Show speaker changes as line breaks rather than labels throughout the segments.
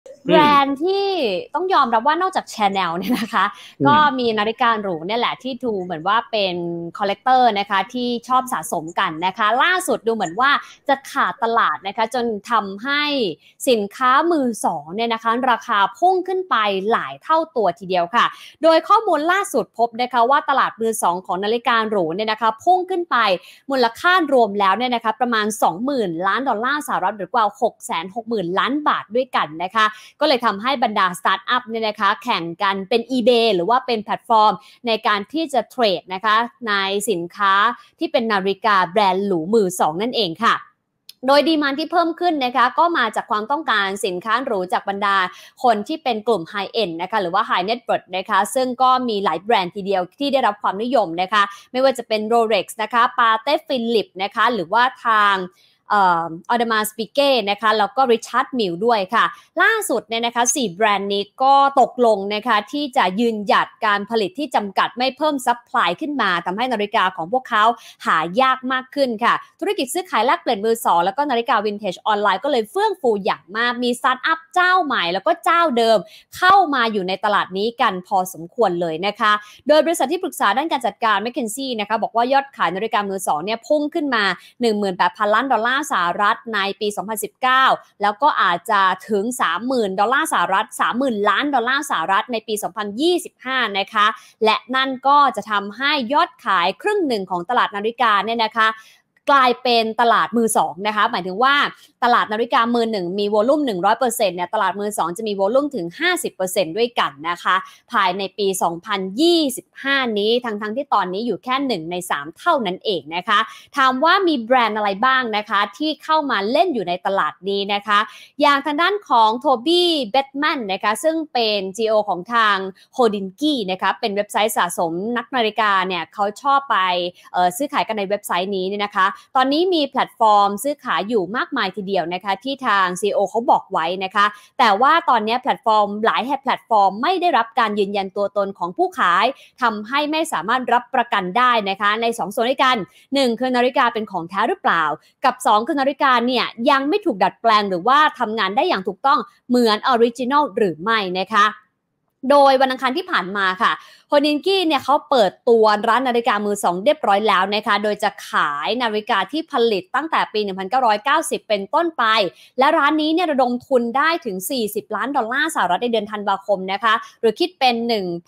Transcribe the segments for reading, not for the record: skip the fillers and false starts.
แบรนด์ที่ต้องยอมรับว่านอกจาก Chanel เนี่ยนะคะก็มีนาฬิกาหรูเนี่ยแหละที่ดูเหมือนว่าเป็นคอลเลกเตอร์นะคะที่ชอบสะสมกันนะคะล่าสุดดูเหมือนว่าจะขาดตลาดนะคะจนทำให้สินค้ามือสองเนี่ยนะคะราคาพุ่งขึ้นไปหลายเท่าตัวทีเดียวค่ะโดยข้อมูลล่าสุดพบนะคะว่าตลาดมือสองของนาฬิกาหรูเนี่ยนะคะพุ่งขึ้นไปมูลค่ารวมแล้วเนี่ยนะคะประมาณ 20,000 ล้านดอลลาร์สหรัฐหรือกว่า 660,000 ล้านบาทด้วยกันนะคะก็เลยทำให้บรรดาสตาร์ทอัพเนี่ยนะคะแข่งกันเป็น eBay หรือว่าเป็นแพลตฟอร์มในการที่จะเทรดนะคะในสินค้าที่เป็นนาฬิกาแบรนด์หรูมือสองนั่นเองค่ะโดยดีมานด์ที่เพิ่มขึ้นนะคะก็มาจากความต้องการสินค้าหรูจากบรรดาคนที่เป็นกลุ่ม High End นะคะหรือว่า High Net Worth นะคะซึ่งก็มีหลายแบรนด์ทีเดียวที่ได้รับความนิยมนะคะไม่ว่าจะเป็น Rolex นะคะ Patek Philippe นะคะหรือว่าทางออเดมาสปิเก้นะคะแล้วก็ริชาร์ดมิลด้วยค่ะล่าสุดเนี่ยนะคะ4แบรนด์นี้ก็ตกลงนะคะที่จะยืนหยัดการผลิตที่จำกัดไม่เพิ่มซัพพลายขึ้นมาทำให้นาฬิกาของพวกเขาหายากมากขึ้นค่ะธุรกิจซื้อขายแลกเปลี่ยนมือสองแล้วก็นาฬิกาวินเทจออนไลน์ก็เลยเฟื่องฟูอย่างมากมีสตาร์ทอัพเจ้าใหม่แล้วก็เจ้าเดิมเข้ามาอยู่ในตลาดนี้กันพอสมควรเลยนะคะโดยบริษัทที่ปรึกษาด้านการจัดการ McKinsey นะคะบอกว่ายอดขายนาฬิกามือสองเนี่ยพุ่งขึ้นมา 18,000 ล้านดอลลาร์สหรัฐในปี 2019 แล้วก็อาจจะถึง 30,000 ดอลลาร์สหรัฐ 30,000 ล้านดอลลาร์สหรัฐในปี 2025 นะคะและนั่นก็จะทำให้ยอดขายครึ่งหนึ่งของตลาดนาฬิกาเนี่ยนะคะกลายเป็นตลาดมือสองนะคะหมายถึงว่าตลาดนาฬิกามือหนึ่งมีวอลุ่ม 100% เนี่ยตลาดมือสองจะมีวอลุ่มถึง 50% ด้วยกันนะคะภายในปี 2025 นี้ทั้งที่ตอนนี้อยู่แค่1ใน3เท่านั้นเองนะคะถามว่ามีแบรนด์อะไรบ้างนะคะที่เข้ามาเล่นอยู่ในตลาดนี้นะคะอย่างทางด้านของโทบี้เบตแมนนะคะซึ่งเป็น CEO ของทางโฮดินกี้นะคะเป็นเว็บไซต์สะสมนักนาฬิกาเนี่ยเขาชอบไปซื้อขายกันในเว็บไซต์นี้เนี่ยนะคะตอนนี้มีแพลตฟอร์มซื้อขายอยู่มากมายทีเดียวนะคะที่ทาง CEO เขาบอกไว้นะคะแต่ว่าตอนนี้แพลตฟอร์มหลายแพลตฟอร์มไม่ได้รับการยืนยันตัวตนของผู้ขายทำให้ไม่สามารถรับประกันได้นะคะใน2ส่วนด้วยกัน1คือนาฬิกาเป็นของแท้หรือเปล่ากับ2คือนาฬิกาเนี่ยยังไม่ถูกดัดแปลงหรือว่าทำงานได้อย่างถูกต้องเหมือนออริจินอลหรือไม่นะคะโดยวันอังคารที่ผ่านมาค่ะโฮนินกี้เนี่ยเขาเปิดตัวร้านนาฬิกามือสองเรียบร้อยแล้วนะคะโดยจะขายนาฬิกาที่ผลิตตั้งแต่ปี 1990 เป็นต้นไปและร้านนี้เนี่ยระดมทุนได้ถึง 40 ล้านดอลลาร์สหรัฐในเดือนธันวาคมนะคะหรือคิดเป็น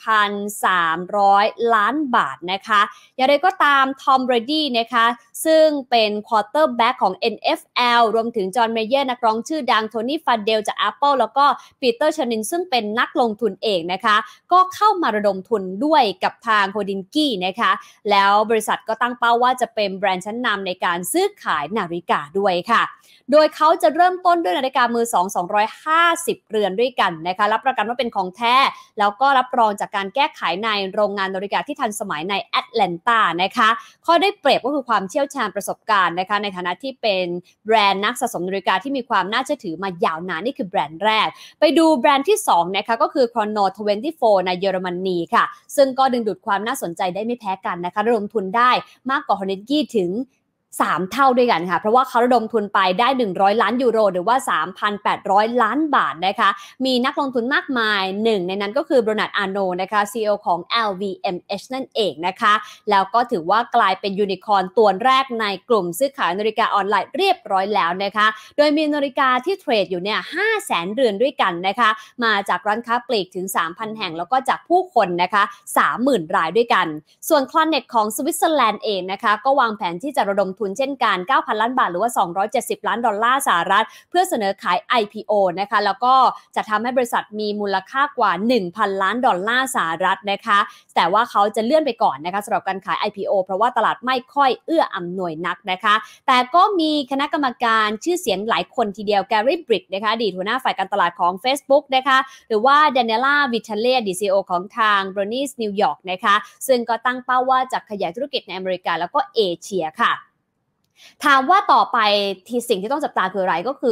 1,300 ล้านบาทนะคะอย่างไรก็ตามทอม เบรดี้นะคะซึ่งเป็นควอเตอร์แบ็กของ NFL รวมถึงจอห์น เมเยอร์นักร้องชื่อดังโทนี่ ฟันเดลจาก Apple แล้วก็ปีเตอร์ ชนินซึ่งเป็นนักลงทุนเองนะคะก็เข้ามาระดมทุนด้วยกับทางโฮดินกี้นะคะแล้วบริษัทก็ตั้งเป้าว่าจะเป็นแบรนด์ชั้นนำในการซื้อขายนาฬิกาด้วยค่ะโดยเขาจะเริ่มต้นด้วยนาฬิกามือสอง250เรือนด้วยกันนะคะรับประกันว่าเป็นของแท้แล้วก็รับรองจากการแก้ไขในโรงงานนาฬิกาที่ทันสมัยในแอตแลนตานะคะข้อได้เปรียบก็คือความเชี่ยวชาญประสบการณ์นะคะในฐานะที่เป็นแบรนด์นักสะสมนาฬิกาที่มีความน่าเชื่อถือมายาวนานนี่คือแบรนด์แรกไปดูแบรนด์ที่2นะคะก็คือ Chrono 24 ในเยอรมนีค่ะซึ่งก็ดึงดูดความน่าสนใจได้ไม่แพ้กันนะคะระดมทุนได้มากกว่า Hornady ถึง3 เท่าด้วยกันค่ะเพราะว่าเขาระดมทุนไปได้100 ล้านยูโรหรือว่า 3,800 ล้านบาทนะคะมีนักลงทุนมากมายหนึ่งในนั้นก็คือโบรนัด อาร์โนนะคะ CEO ของ LVMH นั่นเองนะคะแล้วก็ถือว่ากลายเป็นยูนิคอร์นตัวแรกในกลุ่มซื้อขายนาฬิกาออนไลน์เรียบร้อยแล้วนะคะโดยมีนาฬิกาที่เทรดอยู่เนี่ย 500,000 เรือนด้วยกันนะคะมาจากร้านค้าปลีกถึง 3,000 แห่งแล้วก็จากผู้คนนะคะ 30,000 รายด้วยกันส่วน Clonet ของสวิตเซอร์แลนด์เองนะคะก็วางแผนที่จะระดมทุนเช่นกัน 9,000 ล้านบาทหรือว่า270 ล้านดอลลาร์สหรัฐเพื่อเสนอขาย IPO นะคะแล้วก็จะทำให้บริษัทมีมูลค่ากว่า 1,000 ล้านดอลลาร์สหรัฐนะคะแต่ว่าเขาจะเลื่อนไปก่อนนะคะสำหรับการขาย IPO เพราะว่าตลาดไม่ค่อยเอื้ออำนวยนักนะคะแต่ก็มีคณะกรรมการชื่อเสียงหลายคนทีเดียวแกรี่ บริกนะคะอดีตหัวหน้าฝ่ายการตลาดของ Facebook นะคะหรือว่าเดเนล่า วิทาเล่อดี CEO ของทาง Brownies New York นะคะซึ่งก็ตั้งเป้าว่าจะขยายธุรกิจในอเมริกาแล้วก็เอเชียค่ะถามว่าต่อไปที่สิ่งที่ต้องจับตาคืออะไรก็คือ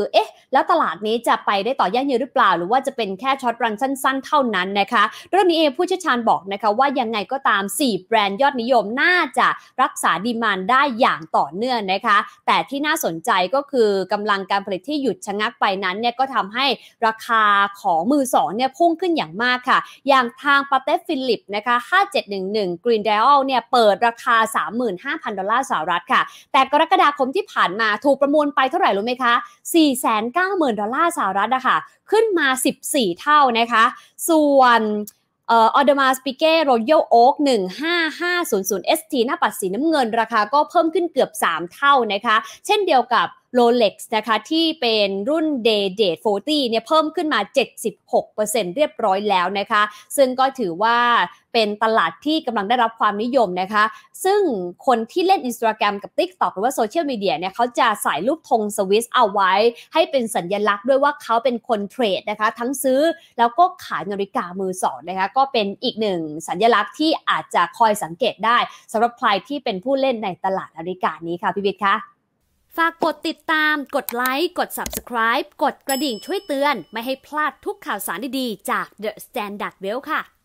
แล้วตลาดนี้จะไปได้ต่อยั่งยืนหรือเปล่าหรือว่าจะเป็นแค่ช็อตรันสั้นๆเท่านั้นนะคะเรื่องนี้เองผู้เชี่ยวชาญบอกนะคะว่ายังไงก็ตาม4แบรนด์ยอดนิยมน่าจะรักษาดีมานด์ได้อย่างต่อเนื่องนะคะแต่ที่น่าสนใจก็คือกำลังการผลิตที่หยุดชะงักไปนั้นเนี่ยก็ทำให้ราคาของมือสองเนี่ยพุ่งขึ้นอย่างมากค่ะอย่างทางปาเต้ฟิลิปนะคะ5711 Green Dial เนี่ยเปิดราคา 35,000 ดอลลาร์สหรัฐค่ะแต่กรกฎาคมที่ผ่านมาถูกประมูลไปเท่าไหร่รู้ไหมคะ 490,000 ดอลลาร์สหรัฐนะคะขึ้นมา14เท่านะคะส่วนออเดอร์มาสปิเก้รอยัลโอ๊ก15500 ST หน้าปัดสีน้ำเงินราคาก็เพิ่มขึ้นเกือบ3เท่านะคะเช่นเดียวกับ Rolex นะคะที่เป็นรุ่น Day Date 40เนี่ยเพิ่มขึ้นมา 76% เรียบร้อยแล้วนะคะซึ่งก็ถือว่าเป็นตลาดที่กำลังได้รับความนิยมนะคะซึ่งคนที่เล่น Instagram กับ TikTok หรือว่าโซเชียลมีเดียเนี่ยเขาจะใส่รูปธงสวิสเอาไว้ให้เป็นสัญลักษณ์ด้วยว่าเขาเป็นคนเทรดนะคะทั้งซื้อแล้วก็ขายนาฬิกามือสองนะคะก็เป็นอีกหนึ่งสัญลักษณ์ที่อาจจะคอยสังเกตได้สำหรับใครที่เป็นผู้เล่นในตลาดนาฬิกานี้ค่ะพี่วิทย์คะฝากกดติดตามกดไลค์กด Subscribe กดกระดิ่งช่วยเตือนไม่ให้พลาดทุกข่าวสารดีๆจาก The Standard Well ค่ะ